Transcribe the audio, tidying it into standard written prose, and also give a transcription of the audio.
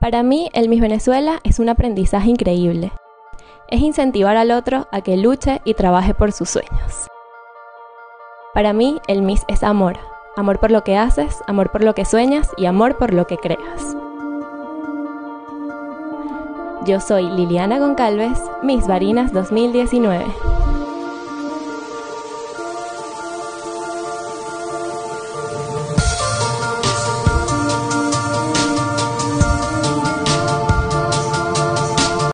Para mí, el Miss Venezuela es un aprendizaje increíble. Es incentivar al otro a que luche y trabaje por sus sueños. Para mí, el Miss es amor. Amor por lo que haces, amor por lo que sueñas y amor por lo que creas. Yo soy Liliana Goncalves, Miss Barinas 2019.